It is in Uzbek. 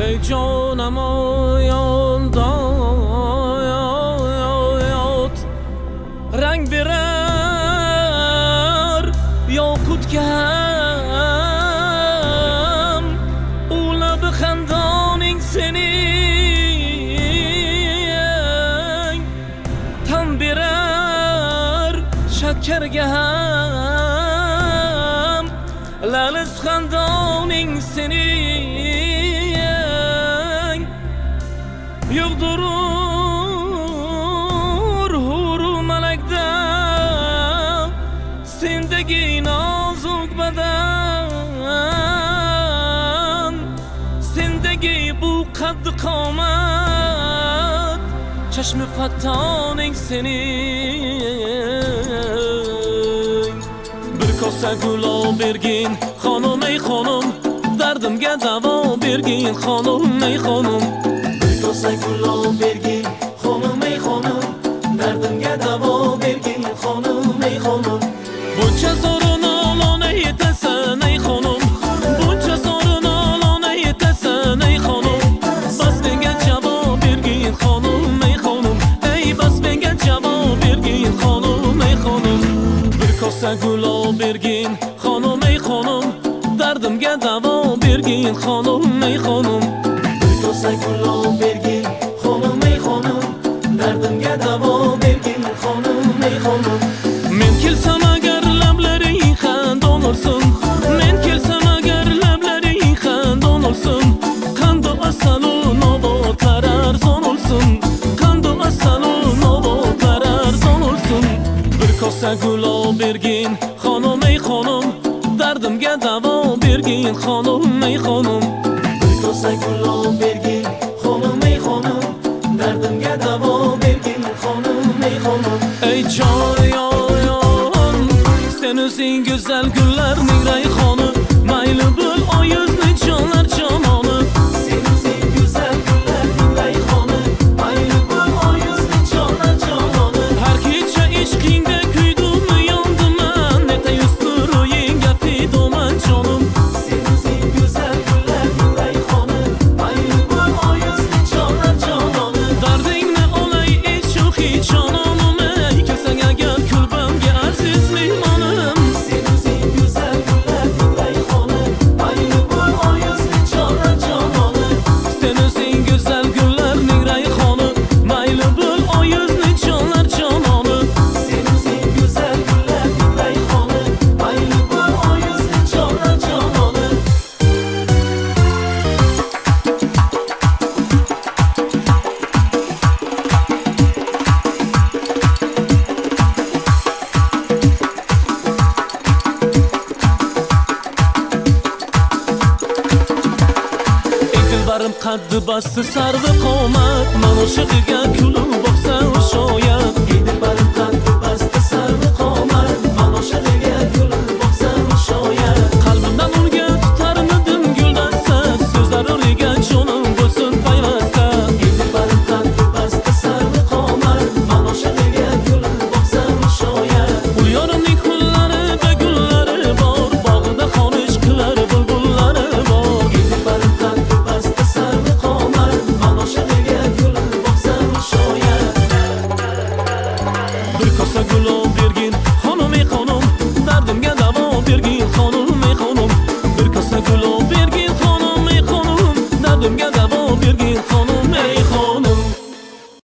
ای جانم آیان داد رنگ برر یا کود کم اولا بخندانین سنین تن برر شکر هم لالس خندانین سنین yugdurur huru melekde zindagi nazuk beden zindagi bu qad qomat chashmi fattaning sening bir kosa gulo bergin xonim ey xonim dardimga davo bergin xonim ey xonim kosa gulo bergin xonim ey xonim dardimga davo bergin xonim ey xonim buncha zo'rin olona yetasan ey xonim buncha zo'rin olona yetasan ey xonim bas menga javob bergin xonim ey xonim ey bas menga javob bergin xonim ey xonim bir kosa gulo bergin xonim ey xonim dardimga davo bergin xonim ey xonim kosa gulo bergin xonim ey xonim dardimga davo bergin xonim ey xonim men kelsam agar lablaring xandon olsin men kelsam agar lablaring xandon olsin qandu asalu nobotlar arzon olsin qandu asalu nobotlar arzon olsin bir kosa gulo bergin xonim ey xonim dardimga davo bergin xonim ey xonim kosa gulo bergin xonim ey xonim dardimga davo bergin xonim ey xonim ey joyon sen o'zing go'zal gullarning rayhoni mayli bo'l oyuzni jonlar jononi sen o'zing go'zal gullarning rayhoni mayli bo'l oyuzni jonlar jononi har kecha ishqingda kuydim yondiman neta yusturuyingga fidoman jonim sen o'zing go'zal gullarning rayhoni mayli bo'l oyuzni jonlar jononi dardingni olay ey sho'xi jononim ey kelsang agar kulbamga aziz mehmonim sen o'zing go'zal gullarning rayhoni mayli bo'l oyuzni jonlar jononi sen o'zing go'zal gullarning rayhoni mayli bo'l oyuzni jonlar jononi sen o'zing go'zal gullarning rayhoni mayli bo'l oyuzni jonlar jononi dilbarim qaddi basti sarvi qomat man o'shig'iga kulib boqsa shoyat dilbarim qaddi basti sarvi qomat man o'shig'iga kulib boqsa shoyat qalbimdan unga tutarmidim guldasta so'zlar o'riga jonim bo'lsin payrasta dilbarim qaddi basti sarvi qomat man o'shig'iga kulib boqsa shoyat ul yorimning xullari va gullari bor bog'ida xonish qilar bulbullari bor dilbarim qaddi basti sarvi qomat man o'shig'iga kulib boqsa shoyat bir kosa gulo bergin xonim ey xonim dardimga davo bergin xonim ey xonim bir kosa gulo bergin xonim ey xonim dardimga davo bergin